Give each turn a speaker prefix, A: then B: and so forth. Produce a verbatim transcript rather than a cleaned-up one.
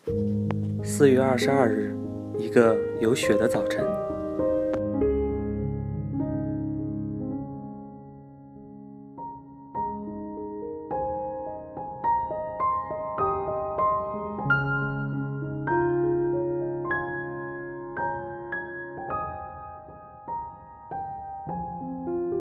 A: 四月二十二日，一个有雪的早晨。